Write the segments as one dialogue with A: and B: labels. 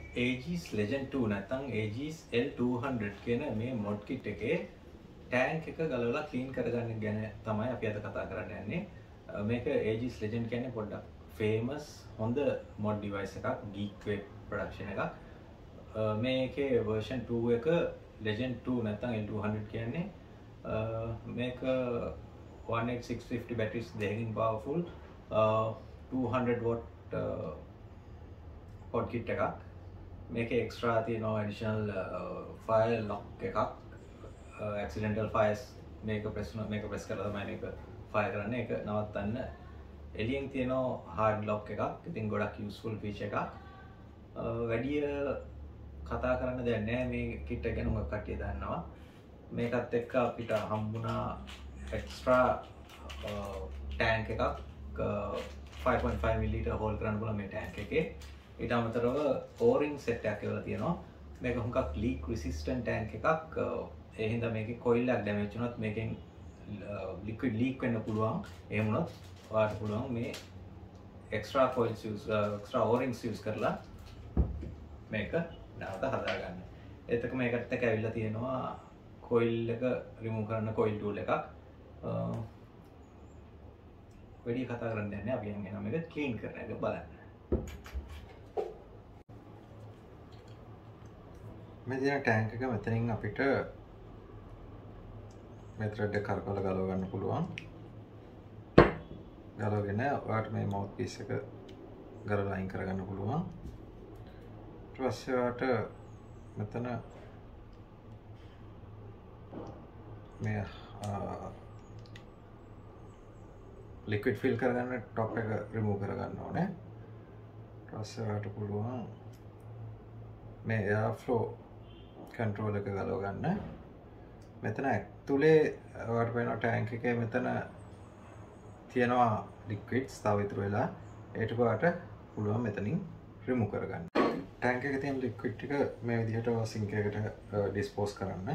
A: Aegis Legend 2 නැත්නම් Aegis L200 කියන මේ mod kit එකේ tank එක ගලවලා clean කරගන්න ගැන තමයි අපි අද කතා කරන්න යන්නේ. මේක Aegis Legend කියන්නේ පොඩ්ඩක් famous හොඳ mod device එකක්, geek vape production එකක්. මේකේ version 2 එක Legend 2 නැත්නම් L200 කියන්නේ මේක 18650 batteries දෙකකින් powerful 200 watt pod kit එකක්. මේක එක්ස්ට්‍රා තියෙනවා ඇඩිෂනල් ෆයර් ලොක් එකක් ඇක්සිඩෙන්ටල් ෆයර්ස් මේක ප්‍රෙස් කරලා තමයි මේක ෆයර් කරන්නේ. ඒක නවත්තන්න එලියෙන් තියෙනවා හાર્ඩ් ලොක් එකක්. ඉතින් ගොඩක් යූස්ෆුල් ෆීචර් එකක්. වැඩි කතා කරන්න දෙයක් නැහැ. මේ කිට් එක ගැන මොකක් කට්ටිය දන්නවා. මේකත් එක්ක අපිට හම්බුණා එක්ස්ට්‍රා ටැන්ක් එකක් 5.5 ml හෝල් කරන්න පුළුවන් මේ ටැන්ක් එකේ. ඊට අමතරව O-ring set එකක් ඒවලා තියෙනවා. මේක හුඟක් leak resistant tank එකක්. ඒ හින්දා මේකේ coil එකක් damage වුණොත් මේකෙන් liquid leak වෙන්න පුළුවන්. එහෙම වුණොත් ඔයාලට පුළුවන් මේ extra coils extra O-rings use කරලා මේක නැවත හදාගන්න. ඒත් මේකට එක්ක ඇවිල්ලා තියෙනවා coil එක remove කරන්න coil tool එකක්. වැඩි කතා කරන්න යන්නේ අපි යන්නේ මේක clean කරන එක බලන්න. මේ දින ටැන්ක් එක මෙතනින් අපිට මේ thread එක කරකවලා ගලව ගන්න පුළුවන්. ගලවගෙන ඔයාලට මේ mouth piece එක ගලවලා අයින් කරගන්න පුළුවන්. ඊට පස්සේ ඔයාලට මෙතන මේ liquid fill කරගන්න top එක remove කරගන්න ඕනේ. ඊට පස්සේ ඔයාලට පුළුවන් මේ air flow control එක ගලව ගන්න. මෙතන ඇතුලේ ඔයාලට පේනවා ටැන්ක් එකේ මෙතන තියෙනවා liquids තව ඉතුරු වෙලා. ඒක ඔයාලට පුළුවන් මෙතනින් remove කරගන්න. ටැන්ක් එකේ තියෙන liquid ටික මේ විදිහට sink එකට dispose කරන්න.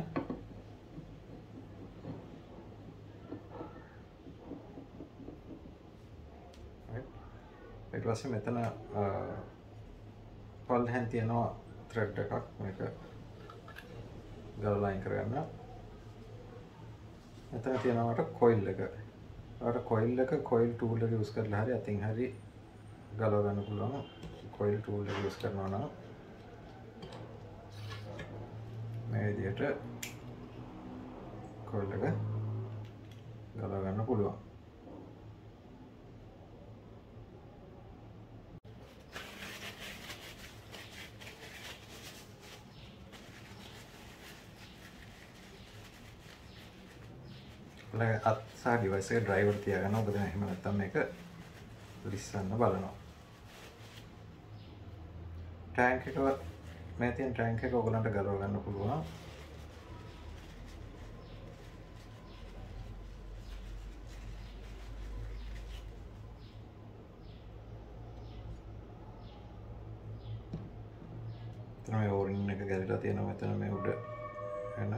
A: ඊට පස්සේ මෙතන පල්ලෙන් තියෙනවා thread එකක් මේක ගලවලා අයින් කරගන්න. මෙතන තියෙනවට coil එක. ඔයාලට coil tool එක use කරලා හරි අතින් හරි ගලව ගන්න පුළුවන්. coil tool එක use කරනවා නම් මේ විදිහට coil එක ගලව ගන්න පුළුවන්. අත්සා ඩිවයිස් එක ඩ්‍රයිවර් තියාගන්න. මොකද එහෙම නැත්නම් මේක ලිස්සන්න බලනවා. ටැන්ක් එක මේ තියෙන ටැන්ක් එක ඔයගලන්ට ගලව ගන්න පුළුවන්. එතන මේ O-ring එක ගැලවිලා තියෙනවා මෙතන මේ උඩ එන.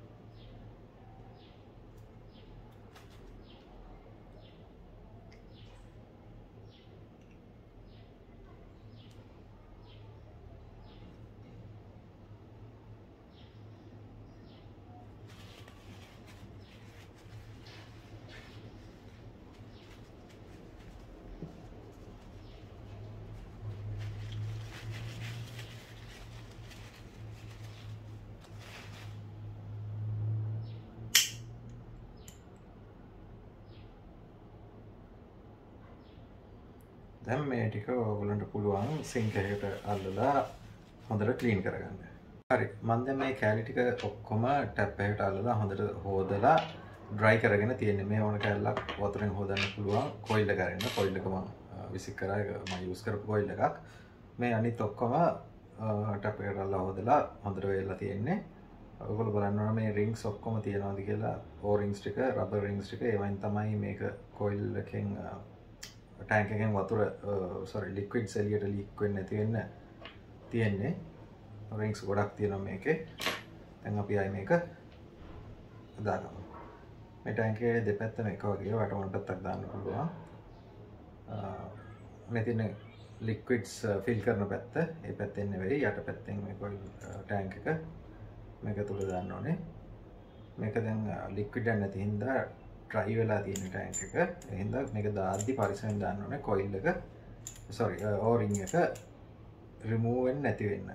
A: දැන් මේ ටික ඔයගලන්ට පුළුවන් සින්ක් එකට අල්ලලා හොඳට ක්ලීන් කරගන්න. හරි. මම දැන් මේ කැලි ටික ඔක්කොම ටැප් එකට අල්ලලා හොඳට හොදලා ඩ්‍රයි කරගෙන තියෙන්නේ. මේ ඕන කැල්ලක් වතුරෙන් හොදන්න පුළුවන්. කොයිල් එක අරින්න. කොයිල් එක මම විසික් කරා. මම යූස් කරපු කොයිල් එකක්. මේ අනිත් ඔක්කොම ටැප් එකට අල්ලලා හොදලා හොඳට වේලලා තියෙන්නේ. ඔයගොල්ලෝ බලන්න ඕන මේ රින්ග්ස් ඔක්කොම තියෙනවද කියලා. O-rings ටික, rubber rings ටික ඒවෙන් තමයි මේක කොයිල් එකෙන් ටැන්ක් එකෙන් වතුර ලික්විඩ්ස් එළියට ලීක් වෙන්නේ නැති වෙන්න තියෙන්නේ. රින්ග්ස් ගොඩක් තියෙනවා මේකේ. දැන් අපි ආයි මේක දාගමු. මේ ටැන්ක් එකේ දෙපැත්තම එක වගේ වටවන පැත්තක් දාන්න පුළුවන්. මේ තියෙන liquids fill කරන පැත්ත. ඒ පැත්තෙන් නෙවෙයි යට පැත්තෙන් මේ coil tank එක මේක තුල දාන්න ඕනේ. මේක දැන් liquid එක නැති හින්දා dry වෙලා තියෙන tank එක. ඒ හින්දා මේක දාද්දි පරිස්සමෙන් දාන්න ඕනේ coil එක o-ring එක remove වෙන්නේ නැති වෙන්න.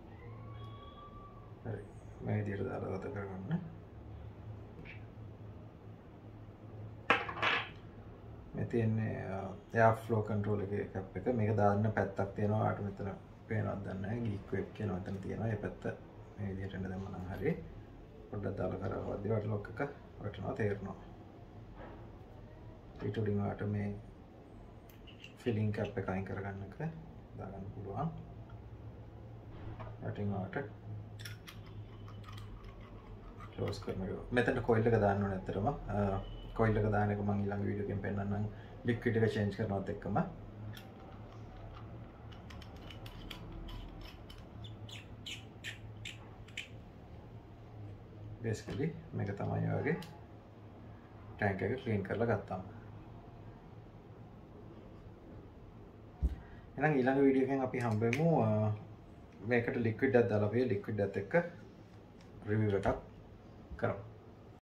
A: හරි. මේ විදිහට දාලා ගත කරගන්න. මේ තියෙන්නේ air flow control එකේ cap එක. මේක දාන්න පැත්තක් තියෙනවා. ආට මෙතන පේනවද දන්නේ නැහැ. geek web කියලා මෙතන තියෙනවා. ඒ පැත්ත මේ විදිහට එන්න දැම්ම නම් හරි. පොඩ්ඩක් දාලා කරවද්දී වට lock එක වටනවා තේරෙනවා. ඊට උඩින් වාට මේ filling cap එක අයින් කරගන්න එක දාගන්න පුළුවන්. යටින් වාට close කරන්න ඕනේ. මෙතන coil එක දාන්න ඕනේ ඇත්තටම. coil එක දාන එක මම ඊළඟ වීඩියෝ එකෙන් පෙන්නන්නම්. liquid එක change කරනවත් එක්කම. basically මේක තමයි වගේ tank එක clean කරලා ගත්තාම. එහෙනම් ඊළඟ වීඩියෝ එකෙන් අපි හම්බෙමු මේකට liquid එකක් දාලා අපි liquid එකත් එක්ක review එකක් කරමු.